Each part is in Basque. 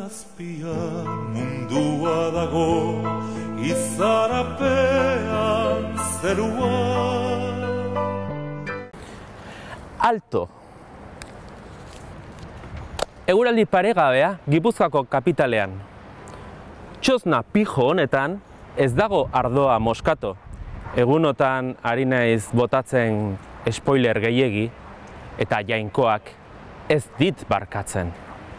azpian mundua dago, izarapean zerua. Alto! Eguraldi paregabea Gipuzkoako kapitalean. Txosna pijo honetan ez dago ardoa moskato. Egunotan ari naiz botatzen spoiler gehiegi eta jainkoak ez dit barkatzen.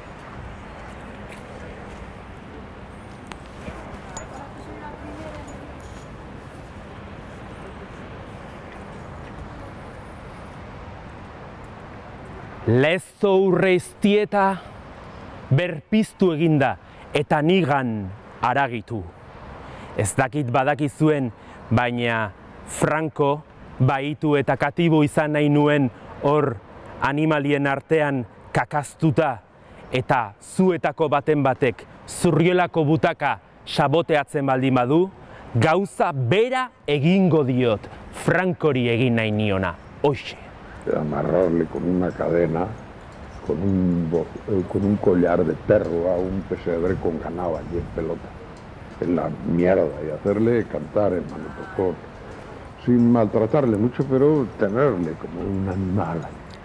Lezo urreiztieta berpiztu eginda eta nigan aragitu. Ez dakit badakizuen, baina Franco baitu eta katibo izan nahi nuen hor animalien artean kakaztuta eta zuetako baten batek zurriolako butaka saboteatzen baldin badu, gauza bera egingo diot Francori egin nahi niona, hoxe. Amarrarle con una cadena, con un collar de perro a un pesebre con ganado allí en pelota, en la mierda, y hacerle cantar en manotocón, sin maltratarle mucho, pero tenerle como un animal.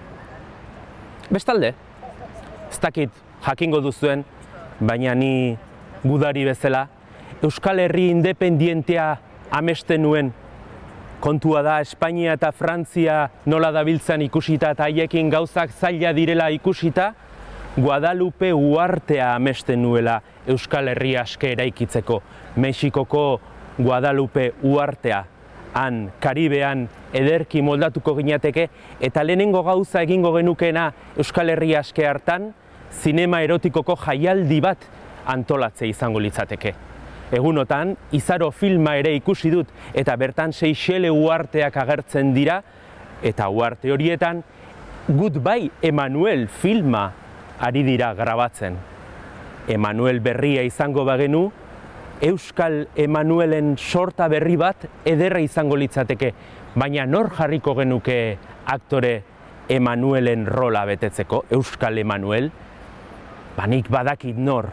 Bestalde, ez dakit jakingo duzuen, baina ni gudari bezala, Euskal Herri independientea amesten nuen. Kontua da, Espainia eta Frantzia nola dabiltzan ikusita eta haiekin gauzak zaila direla ikusita, Guadalupe uhartea amesten nuela Euskal Herria aske eraikitzeko. Mexikoko Guadalupe uhartea, han Karibean ederki moldatuko ginateke, eta lehenengo gauza egingo genukeena Euskal Herria aske hartan, zinema erotikoko jaialdi bat antolatze izango litzateke. Egunotan, Izaro filma ere ikusi dut, eta bertan Seychelle uharteak agertzen dira, eta uharte horietan Goodbye Emmanuel filma ari dira grabatzen. Emmanuel berria izango bagenu, Euskal Emmanuelen sorta berri bat ederra izango litzateke, baina nor jarriko genuke aktore Emmanuelen rola betetzeko, Euskal Emmanuel? Nik badakit nor.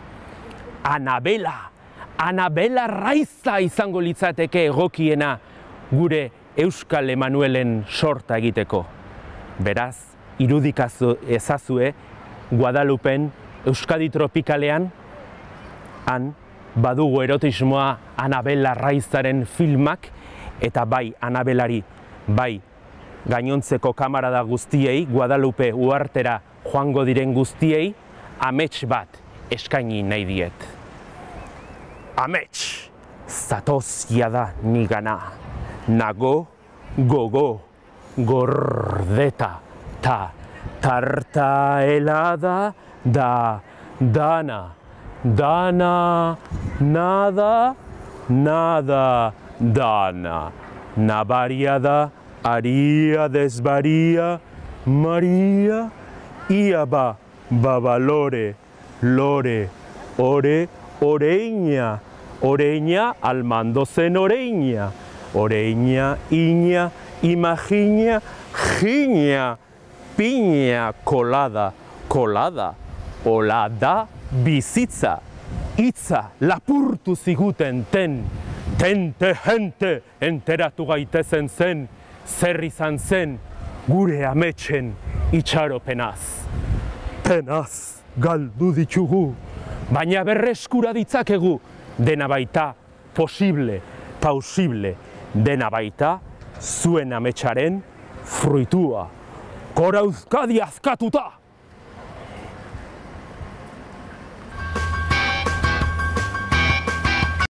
Anabela Raiza izango litzateke egokiena gure Euskal Emmanuelen sorta egiteko. Beraz, irudikazu ezazue Guadalupen, Euskadi tropikalean, han badugu erotismoa Anabela Raizaren filmak, eta bai Anabelari, bai gainontzeko kamarada guztiei, Guadalupe uhartera joango diren guztiei, amets bat eskaini nahi diet. Amets, zatozia da nigana, nago, gogo, gordeta, ta, tarta helada, da, dana, dana, nada, nada, dana, nabaria da, aria, desvaria, maria, ia ba, babalore, lore, ore, oreña, oreña, almando zen oreña, oreña, iña, imagina, giña, piña, colada, colada, olada, bizitza, hitza, lapurtu ziguten tente gente, enteratu gaitezen zen, zer izan zen, gure ametsen itxaropenaz. Penaz galdu ditugu, baina berreskura ditzakegu, dena baita posible, pausible, dena baita zuen ametsaren fruitua. Gora Euskadi azkatuta!